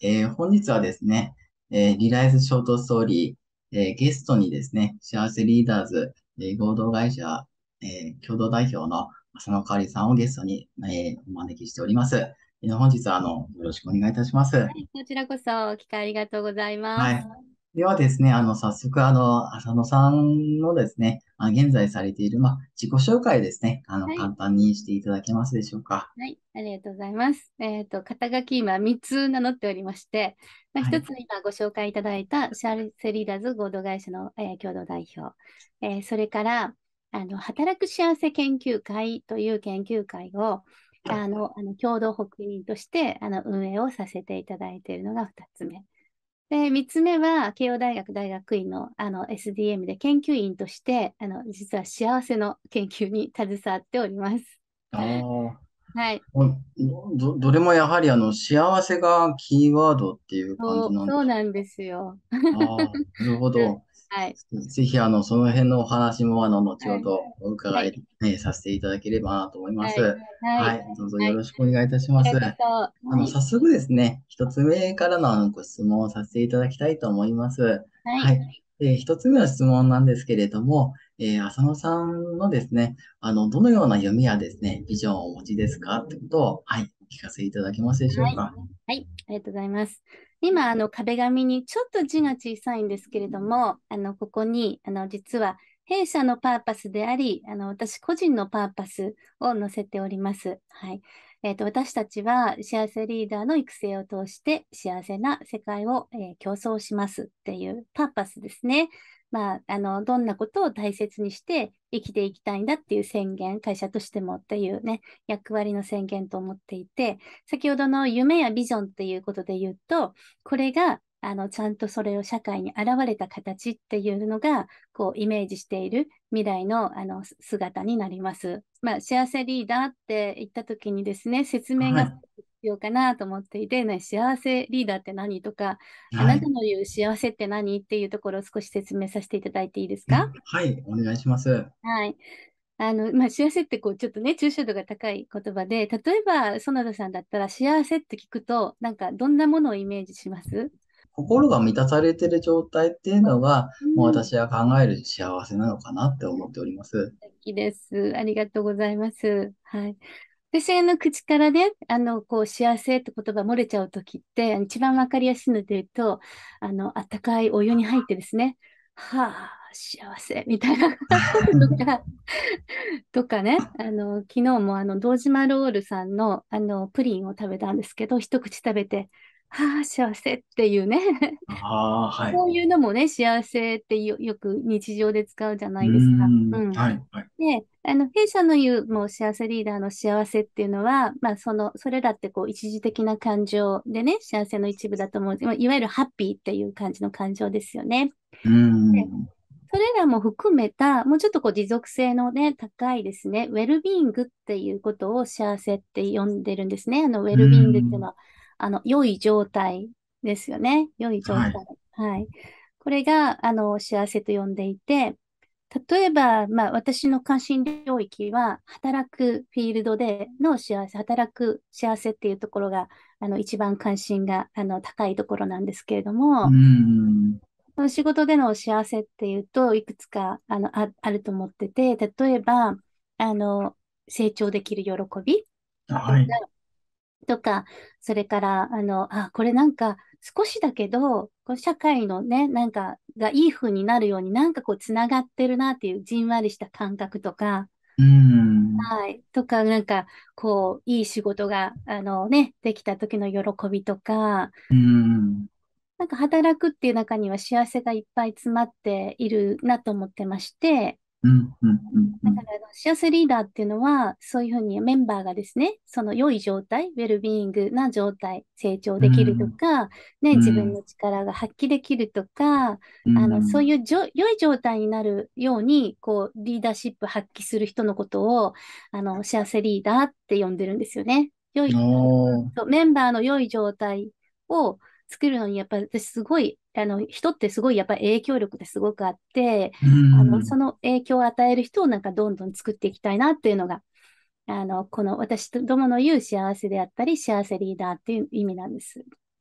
本日はですね、リライズショートストーリー、ゲストにですね、幸せリーダーズ、合同会社、共同代表の浅野香織さんをゲストに、お招きしております。本日はよろしくお願いいたします。 こちらこそ、機会ありがとうございます。 はい。ではですね、早速、浅野さんのですね、現在されている、自己紹介ですね、 はい。 簡単にしていただけますでしょうか。 はい。ありがとうございます。肩書き今3つ名乗っておりまして、1 はい。 つ今ご紹介いただいたシャールセリーダーズ合同会社の、共同代表。それから、働く幸せ研究会という研究会を、共同発起人として、運営をさせていただいているのが2つ目。で、三つ目は、慶応大学大学院の、SDM で研究員として、実は幸せの研究に携わっております。 ああ。 はい。 どれもやはり幸せがキーワードっていう感じそう、 なんでしょそうなんですよ。 うか。ああ、なるほうんど。 はい。 ぜひその辺のお話も後はい。 ほどお伺い、 はい。 させていただければなと思いまはい。 す。 はい。 はい、どうぞはい。こよろしくお願いいたします。 ちらこそ。はい。 早速ですね、一つ目からのご質問をさせていただきたいと思います。 はい。 はい。一つ目の質問なんですけれども、浅野さんのですね、どのような夢やですね、ビジョンをお持ちですかってことを、はい、お聞かせいただけますでしょはい。 うか。 はい。ありがとうございます。今、壁紙にちょっと字が小さいんですけれども、ここに、実は、弊社のパーパスであり、私個人のパーパスを載せております。はい。私たちは幸せリーダーの育成を通して幸せな世界を、競争しますっていうパーパスですね。どんなことを大切にして生きていきたいんだっていう宣言、会社としてもっていうね、役割の宣言と思っていて、先ほどの夢やビジョンっていうことで言うと、これが、ちゃんとそれを社会に現れた形っていうのが、こう、イメージしている未来の、姿になります。幸せリーダーって言ったときにですね、説明が必はい。 要かなと思っていて、ね、幸せリーダーって何とか、あはい。 なたの言う幸せって何っていうところを少し説明させていただいていいですか？ はい、お願いします。 はい。幸せってこう、ちょっとね、抽象度が高い言葉で、例えば、園田さんだったら、幸せって聞くと、なんか、どんなものをイメージします？ 心が満たされている状態っていうのが、もううん、素私が考える幸せなのかなって思っております。 敵です。ありがとうございます。はい。私の口からね、こう、幸せって言葉漏れちゃうときって、一番わかりやすいので言うと、あったかいお湯に入ってですね、はあ、幸せ、みたいなこととか、ね、昨日も堂島ロールさんのプリンを食べたんですけど、一口食べて、はあ、幸せっていうね、 ああ、はい。 そういうのもね、幸せってよく日常で使うじゃなうーいですか。うん、 ん。 はい、はい。 で、弊社の言うもう幸せリーダーの幸せっていうのは、それらってこう一時的な感情でね、幸せの一部だと思う。いわゆるハッピーっていう感じの感情ですよね。 うーでん、 それらも含めた、もうちょっとこう持続性のね、高いですね、ウェルビーイングっていうことを幸せって呼んでるんですね。ウうーェルビーイングっていうのん、 は、良い状態ですよね。良い状態。 はい。 はい。これが、幸せと呼んでいて、例えば、私の関心領域は、働くフィールドでの幸せ、働く幸せっていうところが、一番関心が、高いところなんですけれどうーも、 ん、 その仕事での幸せっていうと、いくつかあると思ってて、例えば、あの、成長できる喜びとか、 はい。 それから、これなんか少しだけど、こう社会のね、なんかがいい風になるように、なんかこう、つながってるなっていうじんわりした感覚とか、 うーん、 はい。なんか、こう、いい仕事が、ね、できた時の喜びとか、 うーん、 なんか働くっていう中には幸せがいっぱい詰まっているなと思ってまして、 うん、うん、うん、うん。 だから幸せリーダーっていうのは、そういうふうにメンバーがですね、その良い状態、ウェルビーイングな状態、成長うーできるとん、 か、ね、 うーん、 自分の力が発揮できるとか、 うーん、 そういう良い状態になるように、こう、リーダーシップ発揮する人のことを、幸せリーダーって呼んでるんですよね。 おー、 そうメンバーの良い状態を作るのに、やっぱり私すごい、人ってすごいやっぱり影響力ってすごくあって、 うーん、 その影響を与える人をなんかどんどん作っていきたいなっていうのが、この私どもの言う幸せであったり、幸せリーダーっていう意味なんです。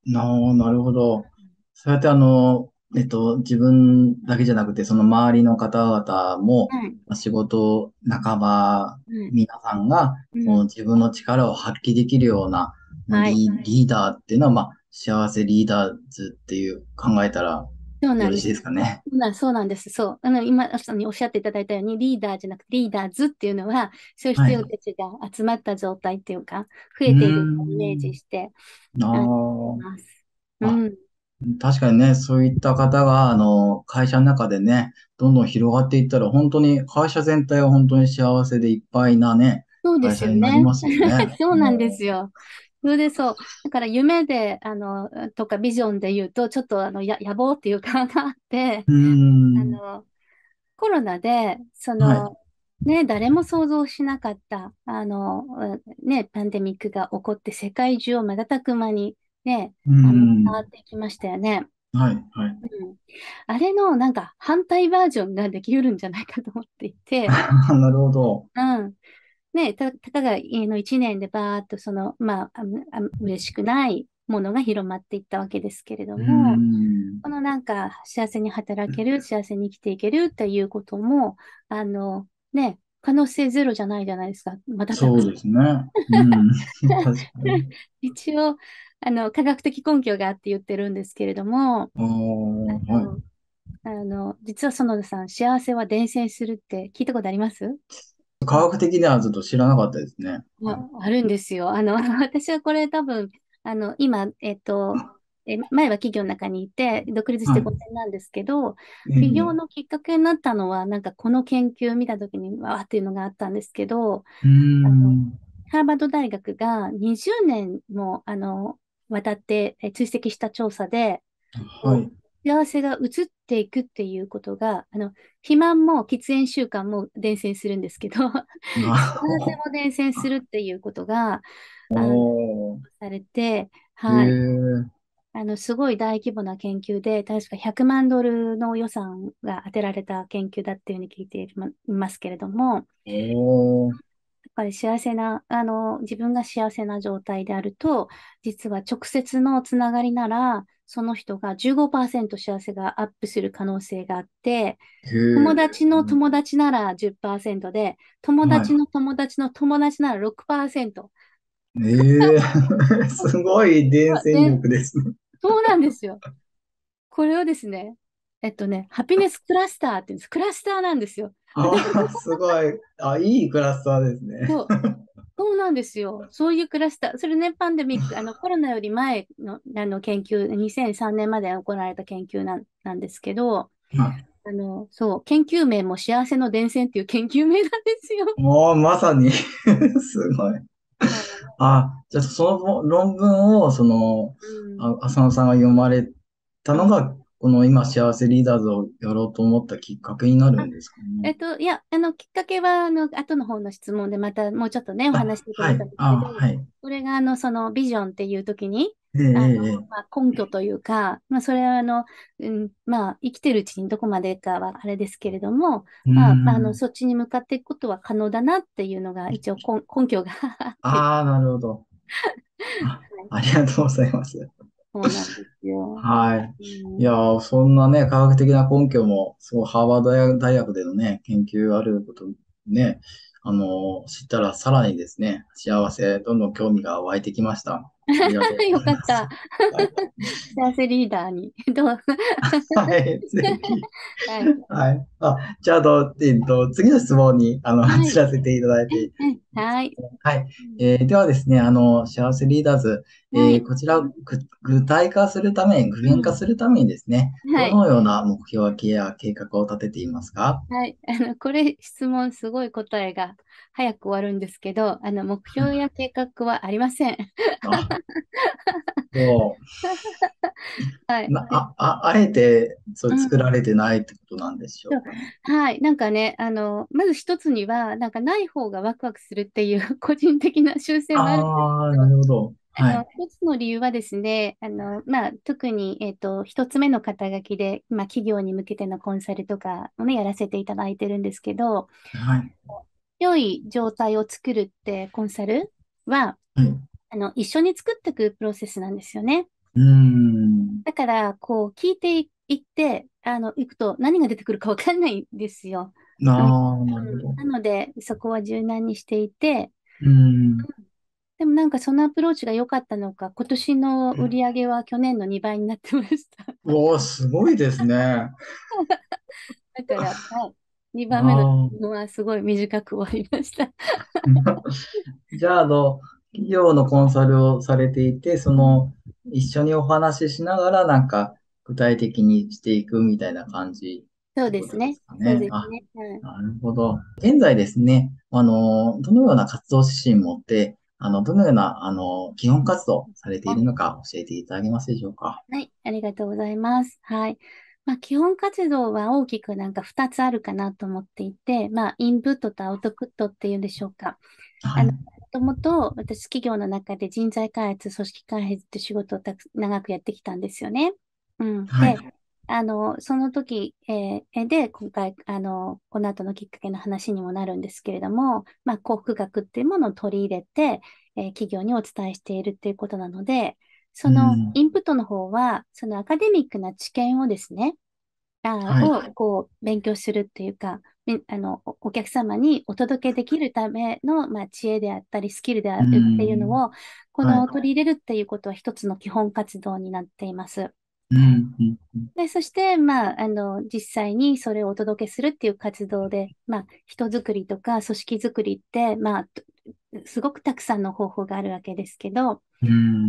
なるほど。そうやって自分だけじゃなくて、その周りの方々も、 はい。 仕事仲間、 はい。 皆さんが、 うん。 その自分の力を発揮できるようなはい。 リーダーっていうのは、幸せリーダーズっていう考えたらよろしいそうなんです。 ですかね。 そうなんです。そう。今、おっしゃっていただいたように、リーダーじゃなくて、リーダーズっていうのは、そういうはい。 人たちが集まった状態っていうか、増うーえているのをイメージん。 して、いあます。うあ。 ん。 確かにね、そういった方が、会社の中でね、どんどん広がっていったら、本当に会社全体は本当に幸せでいっぱいなね、 そうで会社すよね。 になりますよね。 そうなんでもすよ。それでそう。だから夢で、とかビジョンで言うと、ちょっと野望っていうかがあって、 う。うーん。 あの、コロナで、 はい。 ね、誰も想像しなかった、ね、パンデミックが起こって世界中を瞬く間にね、 うー変わっん。 ていきましたよね。 はい、はい。 うん。あれのなんか反対バージョンができるんじゃないかと思っていて、 なるほど。 うん。ね、たかが1年でバーっと嬉しくないものが広まっていったわけですけれどうーも、 ん。 このなんか幸せに働ける、幸せに生きていけるっていうことも、ね、可能性ゼロじゃないじゃないですか。またたくさん。 そうですね。うん。確かに。 一応、科学的根拠があって言ってるんですけれども、 ああ、はい。 あの、実は園田さん、幸せは伝染するって聞いたことあります？ 科学的にはずっと知らなかったですね。はい。 あるんですよ。私はこれ多分、今、前は企業の中にいて、独立してはい。 5年なんですけど、起業ええのきっかけになったのは、なんかこの研究を見たときに、わーっていうのがあったんですけど、 うーあの、 ん。 ハーバード大学が20年も、渡って追跡した調査で、こはい。 う幸せが移っていくっていうことが、肥満も喫煙習慣も伝染するんですけど、幸なるほせど。 も伝染するっていうことが、あの、 おー。 されて、 へはい。 え。 すごい大規模な研究で、確か100万ドルの予算が当てられた研究だっていうふうに聞いていますけれども、 おー。 やっぱり幸せな、自分が幸せな状態であると、実は直接のつながりなら、その人が15%幸せがアップする可能性があって、 へえ。 友達の友達なら10%で、友はい。 達の友達の友達なら6%。 ええすごい伝染で、 力ですね。 そうなんですよ。これをですね、ハピネスクラスターって言うんです。クラスターなんですよ。 ああ、すごい。あ、いいクラスターですね。 そう、そうなんですよ。そういうクラスター。それね、パンデミック、コロナより前の、研究、2003年まで行われた研究なんですけど、 はそう、研究名も幸せの伝染っていう研究名なんですよ。 い。もうまさにすごい。 はい。 あ、じゃあその論文を、 うん。 浅野さんが読まれたはい。 のが、この今幸せリーダーズをやろうと思ったきっかけになるあ、 んですかね。 いや、きっかけは、後の方の質問でまたもうちょっとね、お話しあ、 していただいたはい。 んですけど、 あ、はい。 これが、そのビジョンっていう時に、 ええ、ええ、 根拠というか、それは、生きてるうちにどこまでかはあれですけれども、 うーん。 そっちに向かっていくことは可能だなっていうのが、一応根拠があって、 ああ、なるほど。 はい、 ありがとうございます。 そうなんですよ。 はい。 うん、 いやー、そんなね、科学的な根拠も、すごいハーバード大学でのね、研究があることね、知ったらさらにですね、幸せ、どんどん興味が湧いてきました。ありがとうごよざいます。 かった。 はい。 幸せリーダーに。どうはい、ぜひ。 はい。 はい。じゃあ、次の質問に、 はい。 移らせていただいていいですはい。 か？はい。 うん。 ではですね、幸せリーダーズ、 はい。 こちら、具体化するため、具現化うん。 するためにですね、 はい。 どのような目標や計画を立てていますか？ はい。これ質問すごい答えが早く終わるんですけど、目標や計画はありません。 あ、そはい。 あえて、そう作うん。 られてないってことなんでしょそう。 うかね。 はい。なんかね、まず一つには、なんかない方がワクワクするっていう個人的な習性もあるんですああ、 けど、 なるほど。はい。 一つの理由はですね、特に、一つ目の肩書きで、企業に向けてのコンサルとかをね、やらせていただいてるんですけど、 はい。 良い状態を作るってコンサルは、 はい。 一緒に作っていくプロセスなんですよね。 うーん。 だから、こう、聞いていって、行くと何が出てくるかわかんないんですよ。うん。 ああ、なるほど。 なので、そこは柔軟にしていて、 うーん。 でもなんかそのアプローチが良かったのか、今年の売り上げは去年の2倍になってました。 おお、すごいですね。あだから、はい。2番目の質あ。 問はすごい短く終わりました。 じゃあ、企業のコンサルをされていて、一緒にお話ししながら、具体的にしていくみたいな感じそってことでうですね。 すかそうね。あ、 ですね。はい。 なるほど。現在ですね、どのような活動指針を持って、どのような、基本活動をされているのか教えていただけますでしょうか。 はい、ありがとうございます。はい。まあ、基本活動は大きくなんか2つあるかなと思っていて、まあ、インプットとアウトプットっていうんでしょうか。もはい。 ともと私、企業の中で人材開発、組織開発って仕事を長くやってきたんですよね。うん。 はい。 で、その時、で、今回、この後のきっかけの話にもなるんですけれども、まあ、幸福学っていうものを取り入れて、企業にお伝えしているっていうことなので、そのうん。 インプットの方は、そのアカデミックな知見をですね、 はい。 こう、勉強するっていうか、お客様にお届けできるための、まあ、知恵であったり、スキルでうあるっていうん。 のを、こはい。 の取り入れるっていうことは一つの基本活動になっています。 うん。うん。うん。 で、そして、まあ、実際にそれをお届けするっていう活動で、まあ、人づくりとか組織づくりって、まあ、すごくたくさんの方法があるわけですけど、 うん。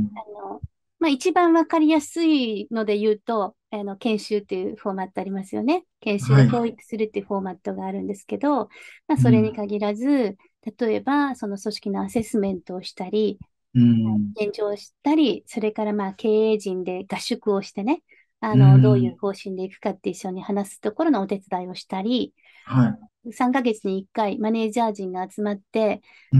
の、まあ、一番わかりやすいので言うと、研修っていうフォーマットありますよね。研修はい。 で教育するっていうフォーマットがあるんですけど、まあ、それにうん。 限らず、例えば、その組織のアセスメントをしたり、 うん。 現状をしたり、それからまあ経営陣で合宿をしてね、 うどういうん。 方針でいくかって一緒に話すところのお手伝いをしたり、 はい。 3ヶ月に1回マネージャー陣が集まって、 うん。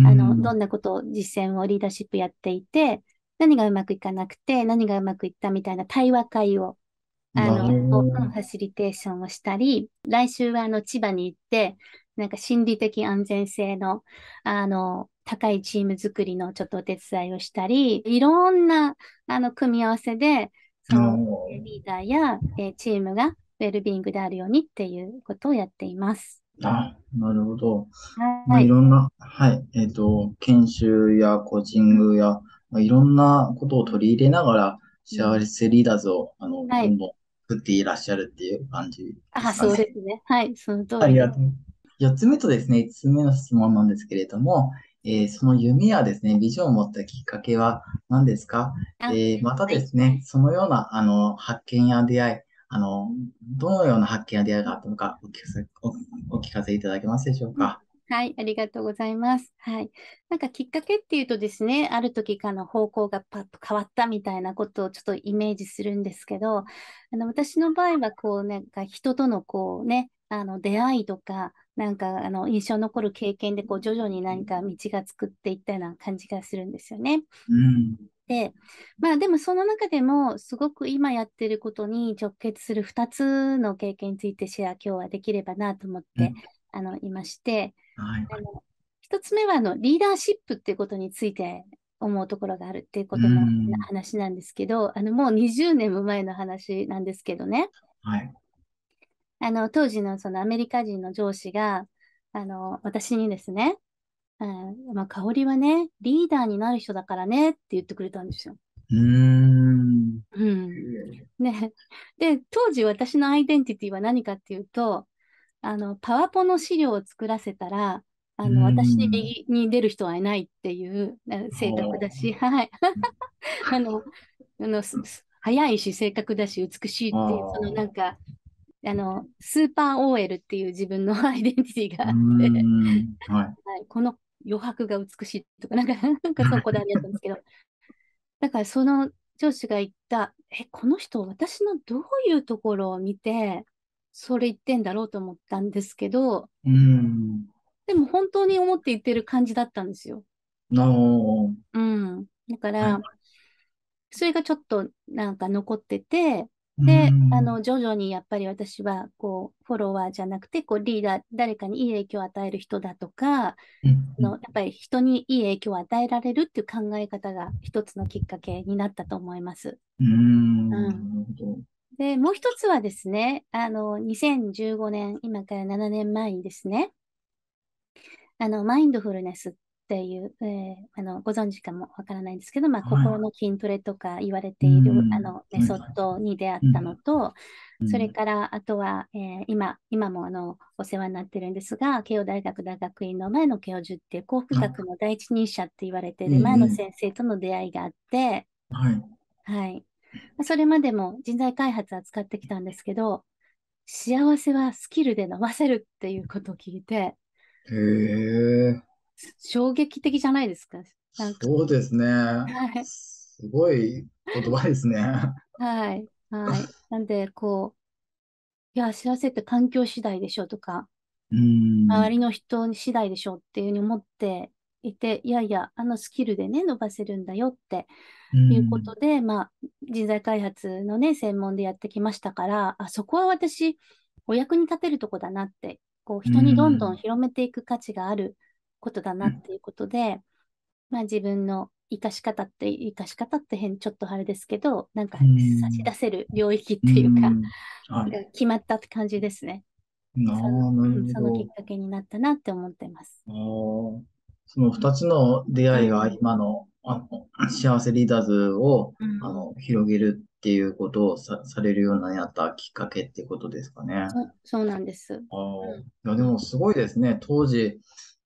どんなことを実践をリーダーシップやっていて、何がうまくいかなくて、何がうまくいったみたいな対話会を、 なるほど。 ファシリテーションをしたり、来週は千葉に行って、なんか心理的安全性の、高いチーム作りのちょっとお手伝いをしたり、いろんな、組み合わせで、 あその、 ーリーダーや、チームがウェルビーイングであるようにっていうことをやっています。 なるほど。まあ、 はい。 いろんな、はい。研修やコーチングや、まあ、いろんなことを取り入れながら、 うん。 幸せリーダーズを、 はい。 どんどん作っていらっしゃるっていう感じであ、 すかね。 そうですね。はい。その通りです。 ありがとう。4つ目とですね、5つ目の質問なんですけれども、その夢やですね、ビジョンを持ったきっかけは何ですか？ あ、 またはい。 ですね、そのような、発見や出会い、どのような発見や出会いがあったのかお聞かせいただけますでしょううん。 か？ はい、ありがとうございます。はい。なんかきっかけっていうとですね、ある時からの方向がパッと変わったみたいなことをちょっとイメージするんですけど、私の場合はこう、なんか人とのこうね、出会いとか、なんか印象に残る経験でこう徐々に何か道が作っていったような感じがするんですよね。 うん。 で、まあでもその中でもすごく今やってることに直結する2つの経験についてシェア今日はできればなと思ってうん。 いまして、 はい。 一つ目はリーダーシップっていうことについて思うところがあるっていうこうとのん。 話なんですけど、もう20年も前の話なんですけどね、 はい。 当時のそのアメリカ人の上司が、私にですね、まあ、香織はね、リーダーになる人だからねって言ってくれたんですよ。 うーん。 うん。ね。で、当時私のアイデンティティは何かっていうと、パワポの資料を作らせたら、 うー私にん。 右に出る人はいないっていう性格だし、はい。あの、早いし、正確だし、美しいあっていう、そのなんあ。 か、スーパー OL っていう自分のアイデンティティうーがあって、 ん。はい。 はい、この余白が美しいとか、なんかそのこだわりだったんですけど、だからその上司が言った、この人、私のどういうところを見て、それ言ってんだろうと思ったんですけど、 うーん。 でも本当に思って言ってる感じだったんですよ。 なお。 うん。だかはい。 ら、それがちょっとなんか残ってて、 うで、 ん。 徐々にやっぱり私は、フォロワーじゃなくて、リーダー、誰かにいい影響を与える人だとか、 うん。うん。 やっぱり人にいい影響を与えられるっていう考え方が一つのきっかけになったと思います。 うーん。 うん。 なるほど。 で、もう一つはですね、2015年、今から7年前にですね、マインドフルネスっていう、ご存知かもわからないんですけど、まあ、 はい。 心の筋トレとか言われうている、 ん。 メはい。 ソッドに出会ったのうん。 と、それうん。 から、あとは、今もお世話になってるんですが、慶応大学大学院の前の教授っていう幸福学あ、 の第一人者って言われていええ、 る前のええ。 先生との出会いがあって、 はい。 はい。それまでも人材開発は使ってきたんですけど、幸せはスキルで伸ばせるっていうことを聞いて、 へえ、 衝撃的じゃないですか。なんか、 そうですね。 はい。 すごい言葉ですね。 はい。はい。なんで、いや、幸せって環境次第でしょとか、 うん。 周りの人次第でしょっていうふうに思っていて、いやいや、あのスキルでね、伸ばせるんだよってういうことん。 で、まあ、人材開発のね、専門でやってきましたから、そこは私、お役に立てるとこだなって、 う人にどんどんん。 広めていく価値があることだなっていうことで、まあ自分の生かし方ってちょっとあれですけど、なんかう差し出ん。 せる領域っうていうか、 ん。はい。 が決まったって感じですね。 なるそのきっほど。 かけになったなって思ってます。 その二つの出会いがうん。 今の、幸せリーダーズを、 うん。 広げるっていうことをされるようになったきっかけってことですかね。 そうなんです。 ああ、いうん。 や、でうん。 もすごいですね。当時、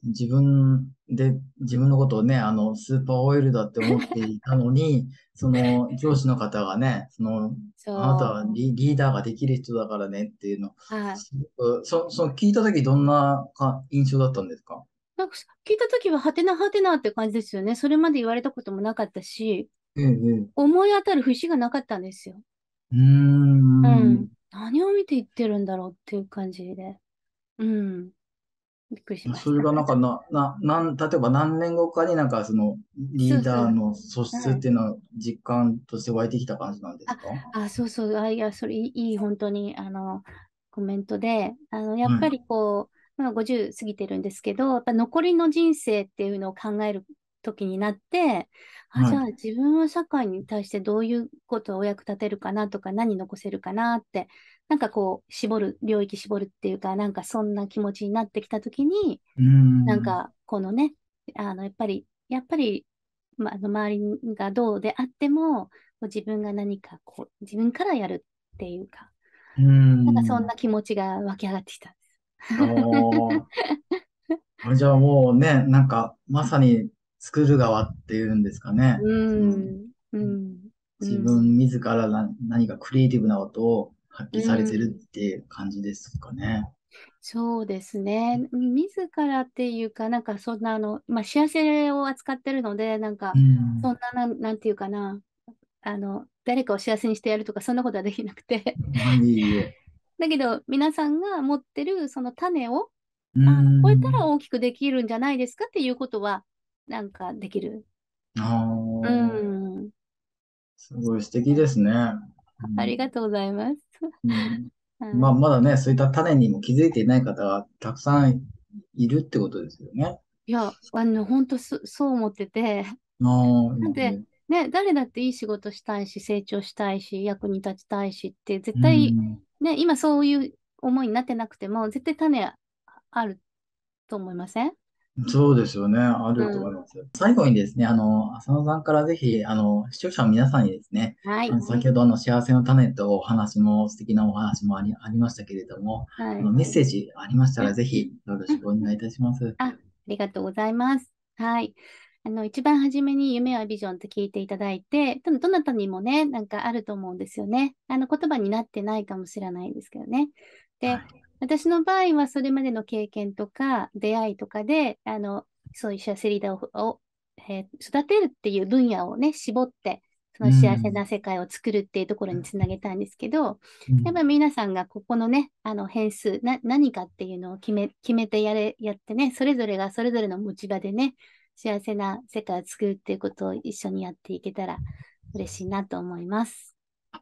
自分のことをね、スーパーオイルだって思っていたのに、その上司の方がね、あなたそう。 はリーダーができる人だからねっていうの、 はい。 すごく聞いたときどんな印象だったんですか？ なんか聞いたときは、はてなはてなって感じですよね。それまで言われたこともなかったし、 ええ、ええ。 思い当たる節がなかったんですよ。 うーうん。 ん。何を見て言ってるんだろうっていう感じで。うん。びっくりしました。 それがなんか例えば何年後かになんかそのリーそうそう。 ダーの素質はい。 っていうのは実感として湧いてきた感じなんですか？ そうそう。いや、それいい、本当に、コメントで、やっぱはい。 りまあ、50過ぎてるんですけど、やっぱ残りの人生っていうのを考える時になって、じゃあはい。 自分は社会に対してどういうことをお役立てるかなとか、何残せるかなって、なんか領域絞るっていうか、なんかそんな気持ちになってきた時に、 うーん。 なんか、このね、やっぱり、まあ、周りがどうであっても、自分が何か自分からやるっていうか、 うーなんかそんん。 な気持ちが湧き上がってきたんです。 あじゃあもうね、なんかまさに作る側っていうんですかね。 うそのん、うん、う自ん、 分自ら何かクリエイティブなことを発う揮されてるん。 っていう感じですかね。 そうですね。自らっていうか、なんかそんなまあ、幸せを扱ってるので、なんうか、そん。 んな、なんていうかな、誰かを幸せにしてやるとか、そんなことはできなくてはい、いえいえ。 だけど、皆さんが持ってるその種を、 うー超えたらん。 大きくできるんじゃないですかっていうことは、なんかできる。 あうあ、 ん。 すごい素敵ですね。うありん。 がとうございます。 うん。まあ、 はい。 まだね、そういった種にも気づいていない方がたくさんいるってことですよね。 いや、本当そう思ってて、 ああ、 なんで、 いいね。 ね、誰だっていい仕事したいし、成長したいし、役に立ちたいしって、絶う対、 ん。 ね、今そういう思いになってなくても、絶対種あると思いません？ そうですよね。あうると思いん。 ます。最後にですね、浅野さんからぜひ、視聴者の皆さんにですね、 はい。 先ほど幸せの種とお話も、素敵なお話もありましたけれども、 はい。 メッセージありましたうん。 ら、ぜひよろうん。 しくお願いいたします。 ありがとうございます。はい。一番初めに夢はビジョンって聞いていただいて、多分どなたにもね、なんかあると思うんですよね。言葉になってないかもしれないんですけどね。で、 はい。 私の場合はそれまでの経験とか出会いとかで、そういう幸せリーダーを育てるっていう分野をね、絞って、そうの幸せん。 な世界を作るっていうところにつなげたんですけど、 うん。 やっぱり皆さんがここのね、変数、何かっていうのを決めてやってね、それぞれがそれぞれの持ち場でね、幸せな世界を作るっていうことを一緒にやっていけたら嬉しいなと思います。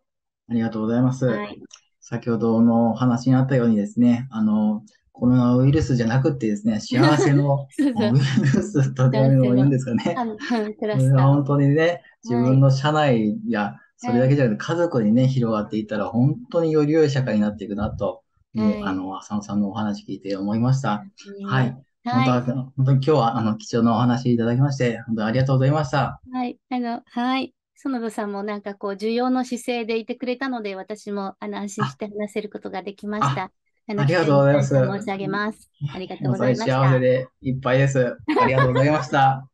ありがとうございます。 はい。 先ほどのお話にあったようにですね、コロナウイルスじゃなくてですね、幸せのそうそう。 ウイルスと言われるのもいいん男性の、 ですかね。 クラそれが本スターを。 当にね、自はい。 分の社内や、それはい。 だけじゃなくて家族にね、広がっていったら、本当により良い社会になっていくなと、 はい。 浅野さんのお話聞いて思いました。はい。本当は、 はい。 本当に今日は、貴重なお話いただきまして、本当にありがとうございました。 はい。はい。園田さんもなんかこう、重要の姿勢でいてくれたので、私も安心しあ、 て話せることができましあ、 た。 ありがとうご貴重にざいます。 感謝申し上げます。ありがとうございもうそれました。 幸せでいっぱいです。ありがとうございました。